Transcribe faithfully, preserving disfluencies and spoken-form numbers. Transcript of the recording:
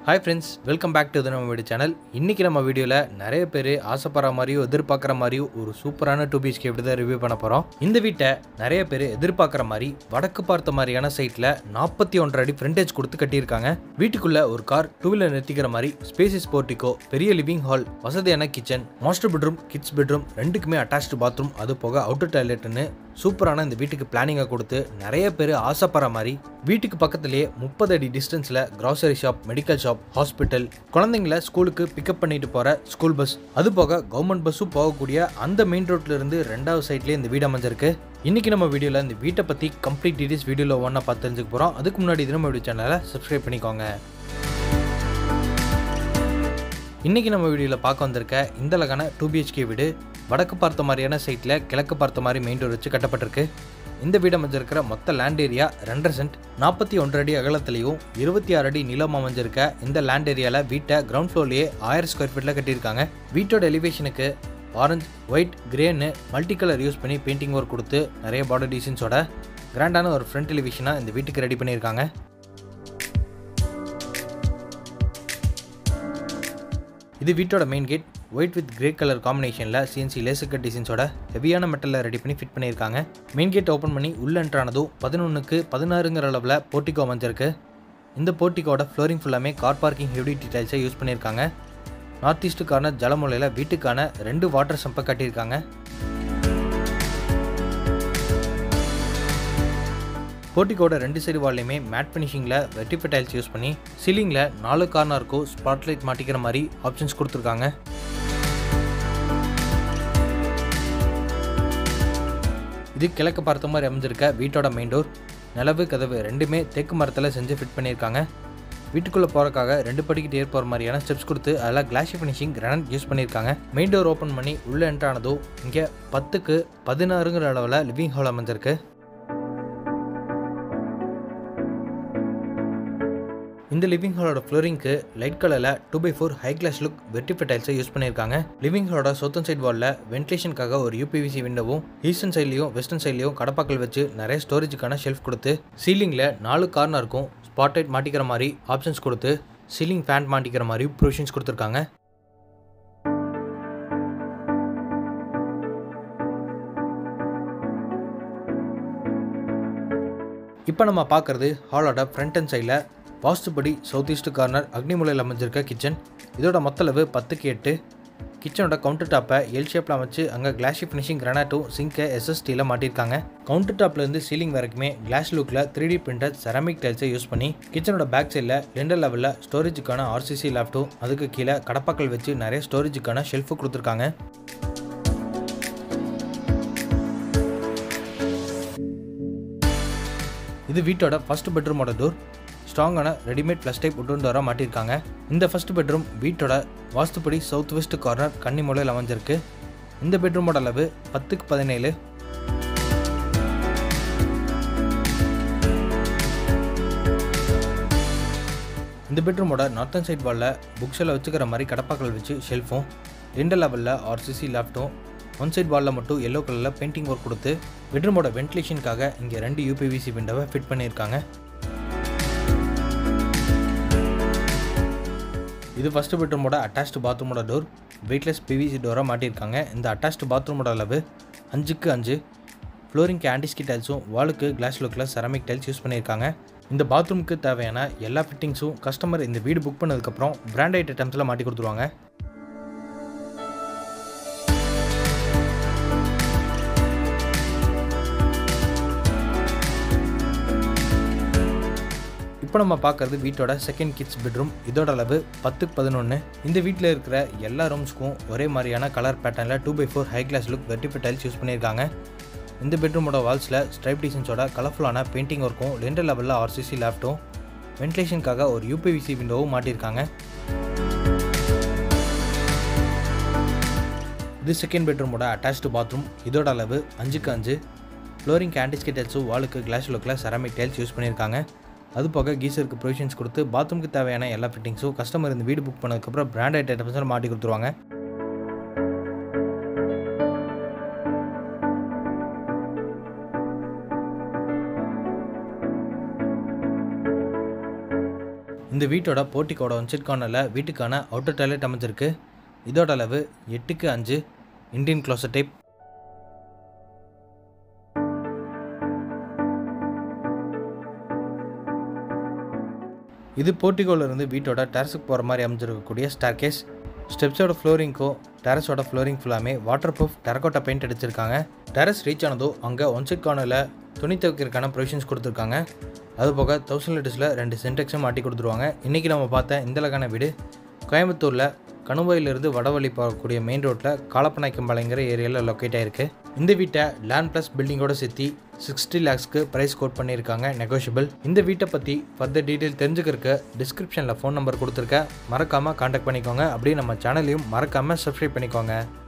Hi friends, welcome back to the நம்ம video channel. இன்னைக்கு நம்ம வீடியோல நிறைய பேர் ஆசைப்படுற மாதிரியும் எதிர்பார்க்குற மாதிரியும் ஒரு சூப்பரான டூ பிஹெச்கே வீடு தான் ரிவ்யூ பண்ண போறோம். இந்த வீட்டை நிறைய பேர் எதிர்பார்க்குற மாதிரி வடக்கு பார்த்த மாதிரியான சைட்ல நாற்பத்தி ஒன்றரை அடி ஃப்ரண்டேஜ் கொடுத்து கட்டியிருக்காங்க. வீட்டுக்குள்ள ஒரு கார் டூ வீலர் நிறுத்திக்கிற மாதிரி ஸ்பேசியஸ் போர்ட்டிகோ, பெரிய லிவிங் ஹால், வசதியான kitchen, master bedroom, kids bedroom ரெண்டுக்குமே அட்டாச்டு பாத்ரூம், அது போக அவுட்டர் டாய்லெட்னு சூப்பரான இந்த வீட்டுக்கு பிளானிங்கை கொடுத்து நிறைய பேர் ஆசைப்படுற மாதிரி வீட்டுக்கு பக்கத்திலேயே முப்பது அடி டிஸ்டன்ஸ்ல grocery shop, medical shop, hospital, குழந்தைங்களை ஸ்கூலுக்கு பிக்கப் பண்ணிட்டு போற ஸ்கூல் பஸ், அது போக கவர்மெண்ட் பஸ்ஸும் போகக்கூடிய அந்த மெயின் ரோட்ல இருந்து ரெண்டாவது சைட்லேயே இந்த வீடு அமைஞ்சிருக்கு. இன்னைக்கு நம்ம வீடியோல இந்த வீட்டை பத்தி கம்ப்ளீட் டீடைல்ஸ் வீடியோல ஒன்னா பார்த்து தெரிஞ்சுக்க போறோம். அதுக்கு முன்னாடி இது நம்ம வீடியோ சேனலை சப்ஸ்கிரைப் பண்ணிக்கோங்க. இன்னைக்கு நம்ம வீடியோவில் பார்க்க வந்திருக்க இந்த அழகான டூ பிஹெச்கே வீடு வடக்கு பார்த்த மாதிரியான சைட்டில் கிழக்கு பார்த்த மாதிரி மெயின் ரோடு வச்சு கட்டப்பட்டிருக்கு. இந்த வீடு அமைஞ்சிருக்கிற மொத்த லேண்ட் ஏரியா ரெண்டரை சென்ட், நாற்பத்தி ஒன்றரை அடி அகலத்திலையும் இருபத்தி ஆறு அடி நீளம் அமைஞ்சிருக்க இந்த லேண்ட் ஏரியாவில் வீட்டை கிரவுண்ட் ஃப்ளோர்லேயே ஆயிரம் ஸ்கொயர் ஃபீட்டில் கட்டியிருக்காங்க. வீட்டோட எலிவேஷனுக்கு ஆரஞ்சு, ஒயிட், கிரேன்னு மல்டி கலர் யூஸ் பண்ணி பெயிண்டிங் ஒர்க் கொடுத்து நிறைய பார்டர் டிசைன்ஸோட கிராண்டான ஒரு ஃப்ரண்ட் எலிவேஷனாக இந்த வீட்டுக்கு ரெடி பண்ணியிருக்காங்க. இது வீட்டோட main gate white with grey colour காம்பினேஷனில் சிஎன்சி லேசர் கட் டிசைன்ஸோட ஹெவியான மெட்டலில் ரெடி பண்ணி ஃபிட் பண்ணியிருக்காங்க. மெயின் கேட் ஓப்பன் பண்ணி உள்ள என்ட்ரானதும் பதினொன்றுக்கு பதினாறுங்கிற அளவில் போர்ட்டிகோ அமைஞ்சிருக்கு. இந்த போர்ட்டிகோட ஃப்ளோரிங் ஃபுல்லாமே கார் பார்க்கிங் ஹெவி டீடைல்ஸை யூஸ் பண்ணியிருக்காங்க. நார்த் ஈஸ்ட் கார்னர் ஜலமூலையில் வீட்டுக்கான ரெண்டு வாட்டர் சம்பை கட்டியிருக்காங்க. போர்ட்டிகோட ரெண்டு சைடு வால்லையுமே மேட் ஃபினிஷிங்கில் வெர்டிஃபை டைல்ஸ் யூஸ் பண்ணி சீலிங்கில் நாலு கார்னருக்கும் ஸ்பாட்லைட் மாட்டிக்கிற மாதிரி ஆப்ஷன்ஸ் கொடுத்துருக்காங்க. இது கிழக்கு பார்த்த மாதிரி அமைஞ்சிருக்க வீட்டோட மெயின் டோர். நிலவு கதவு ரெண்டுமே தேக்கு மரத்தில் செஞ்சு ஃபிட் பண்ணியிருக்காங்க. வீட்டுக்குள்ளே போகிறக்காக ரெண்டு படிக்கிட்டு ஏற் போகிற மாதிரியான ஸ்டெப்ஸ் கொடுத்து அதில் கிளாஷி ஃபினிஷிங் கிரானைட் யூஸ் பண்ணியிருக்காங்க. மெயின் டோர் ஓப்பன் பண்ணி உள்ளே என்ட்ரானதும் இங்கே பத்துக்கு பதினாறுங்கிற அளவில் லிவிங் ஹால் அமைஞ்சிருக்கு. இந்த லிவிங் ஹாலோட ஃப்ளோரிங்க்கு லைட் கலரில் two by four high class look வெர்டிஃபை டைல்ஸை யூஸ் பண்ணியிருக்காங்க. லிவிங் ஹாலோட சவுத்தன் சைட் வாலில் வென்டிலேஷனுக்காக ஒரு யூபிவிசி விண்டோவும், ஈஸ்டர்ன் சைட்லையும் வெஸ்டர்ன் சைட்லையும் கடப்பாக்கள் வச்சு நிறைய ஸ்டோரேஜுக்கான ஷெல்ஃப் கொடுத்து சீலிங்கில் நாலு கார்னருக்கும் ஸ்பாட்லைட் மாட்டிக்கிற மாதிரி ஆப்ஷன்ஸ் கொடுத்து சீலிங் ஃபேன் மாட்டிக்கிற மாதிரி ப்ரொவிஷன்ஸ் கொடுத்துருக்காங்க. இப்போ நம்ம பார்க்குறது ஹாலோட ஃப்ரண்ட் அண்ட் சைடில் வாஸ்துபடி சவுத் ஈஸ்ட் கார்னர் அக்னிமூலையில் அமைஞ்சிருக்க கிச்சன். இதோட மொத்த அளவு பத்துக்கு எட்டு. கிச்சனோட கவுண்டர் டாப்பை எல் ஷேப்பில் அமைச்சு அங்கே கிளாஷி ஃபினிஷிங் கிரானைட்டும் சிங்கை எஸ்எஸ்டியில் மாட்டியிருக்காங்க. கவுண்டர் டாப்லேருந்து சீலிங் வரைக்குமே கிளாஸ் லுக்கில் த்ரீ டி பிரிண்டட் செராமிக் டைல்ஸை யூஸ் பண்ணி கிச்சனோட பேக் சைடில் ரெண்டு லெவலில் ஸ்டோரேஜுக்கான ஆர்சிசி லேப்டும், அதுக்கு கீழே கடப்பாக்கள் வச்சு நிறைய ஸ்டோரேஜுக்கான ஷெல்ஃபு கொடுத்துருக்காங்க. இது வீட்டோட ஃபர்ஸ்ட் பெட்ரூமோட டோர். ஸ்ட்ராங்கான ரெடிமேட் ப்ளஸ் டைப் உட்டன் டோராக மாட்டியிருக்காங்க. இந்த ஃபர்ஸ்ட் பெட்ரூம் வீட்டோட வாஸ்துப்படி சவுத் வெஸ்ட் கார்னர் கன்னி மூலையில் அமைஞ்சிருக்கு. இந்த பெட்ரூமோட அளவு பத்துக்கு பதினேழு. இந்த பெட்ரூமோட நார்த்தன் சைட் வாலில் புக்ஸில் வச்சுக்கிற மாதிரி கடப்பாக்கள் வச்சு ஷெல்ஃபும், ரெண்டு லெவலில் ஆர்சிசி லேப்டும், ஒன் சைட் வாலில் மட்டும் எல்லோ கலரில் பெயிண்டிங் ஒர்க் கொடுத்து பெட்ரூமோட வென்டிலேஷனுக்காக இங்கே ரெண்டு யூபிவிசி விண்டோவை ஃபிட் பண்ணியிருக்காங்க. இது ஃபர்ஸ்ட் பெட்ரூமோட அட்டாச்டு பாத்ரூமோட டோர். வெயிட்லெஸ் பிவிசி டோராக மாட்டியிருக்காங்க. இந்த அட்டாச்டு பாத்ரூமோட அளவு அஞ்சுக்கு அஞ்சு. ஃப்ளோரிங்க்கு ஆன்டிஸ்கி டைல்ஸும், வாலுக்கு கிளாஸ் லுக்கில் செராமிக் டைல்ஸ் யூஸ் பண்ணியிருக்காங்க. இந்த பாத்ரூமுக்கு தேவையான எல்லா ஃபிட்டிங்ஸும் கஸ்டமர் இந்த வீடு புக் பண்ணதுக்கப்புறம் பிராண்டட் ஐட்டம்ஸில் மாட்டி கொடுத்துருவாங்க. இப்போ நம்ம பார்க்குறது வீட்டோட செகண்ட் கிட்ஸ் பெட்ரூம். இதோட அளவு பத்துக்கு பதினொன்று. இந்த வீட்டில் இருக்கிற எல்லா ரூம்ஸ்க்கும் ஒரே மாதிரியான கலர் பேட்டர்னில் two by four high class look வெர்டிஃபை டைல்ஸ் யூஸ் பண்ணியிருக்காங்க. இந்த பெட்ரூமோட வால்ஸில் ஸ்ட்ரைப் டிசைன்ஸோட கலர்ஃபுல்லான பெயிண்டிங் ஒர்க்கும், ரெண்டு லெவலில் ஆர்சிசி லேப்டும், வென்டிலேஷனுக்காக ஒரு யூபிவிசி விண்டோவும் மாட்டியிருக்காங்க. இது செகண்ட் பெட்ரூமோட அட்டாச்டு பாத்ரூம். இதோட அளவு அஞ்சுக்கு அஞ்சு. ஃப்ளோரிங் ஆன்டிஸ்கி டைல்ஸும், வாலுக்கு கிளாஸ் லுக்கில் செராமிக் டைல்ஸ் யூஸ் பண்ணியிருக்காங்க. அது போக கீசருக்கு ப்ரொவிஷன்ஸ் கொடுத்து பாத்ரூமுக்கு தேவையான எல்லா ஃபிட்டிங்ஸும் கஸ்டமர் இந்த வீடு புக் பண்ணதுக்கப்புறம் பிராண்டட் ஐட்டம்ஸில் மாட்டி கொடுத்துருவாங்க. இந்த வீட்டோட போர்ட்டிக்கோட ஒன்சைட் கார்னரில் வீட்டுக்கான அவுட்டர் டாய்லெட் அமைஞ்சிருக்கு. இதோட அளவு எட்டுக்கு அஞ்சு இந்தியன் க்ளோசட் டைப். இது போர்ட்டிகோலேருந்து வீட்டோட டெரஸுக்கு போகிற மாதிரி அமைஞ்சிருக்கக்கூடிய ஸ்டார்கேஸ். ஸ்டெப்ஸோட ஃப்ளோரிங்க்கோ டெரஸோட ஃப்ளோரிங் ஃபுல்லாமே வாட்டர் ப்ரூஃப் டெரக்கோட்டா பெயிண்ட் அடிச்சிருக்காங்க. டெரஸ் ரீச் ஆனதோ அங்கே ஒன் சைட் கார்னரில் துணி துவைக்கிறதுக்கான ப்ரொவிஷன்ஸ் கொடுத்துருக்காங்க. அதுபோக தௌசண்ட் லிட்டர்ஸில் ரெண்டு சின்டெக்ஸும் மாட்டி கொடுத்துருவாங்க. இன்றைக்கி நம்ம பார்த்த இந்த அழகான வீடு கோயம்புத்தூரில் கணுவாயிலிருந்து வடவழி போகக்கூடிய மெயின் ரோட்டில் காலப்பநாயக்கம்பாளையங்கிற ஏரியாவில் லொக்கேட் ஆகிருக்கு. இந்த வீட்டை லேண்ட் ப்ளஸ் பில்டிங்கோட சேர்த்து சிக்ஸ்டி லேக்ஸ்க்கு ப்ரைஸ் கோட் பண்ணியிருக்காங்க, நெகோஷியபிள். இந்த வீட்டை பற்றி ஃபர்தர் டீட்டெயில் தெரிஞ்சுக்கிறதுக்கு டிஸ்கிரிப்ஷனில் ஃபோன் நம்பர் கொடுத்துருக்கேன், மறக்காமல் கான்டாக்ட் பண்ணிக்கோங்க. அப்படியே நம்ம சேனலையும் மறக்காமல் சப்ஸ்கிரைப் பண்ணிக்கோங்க.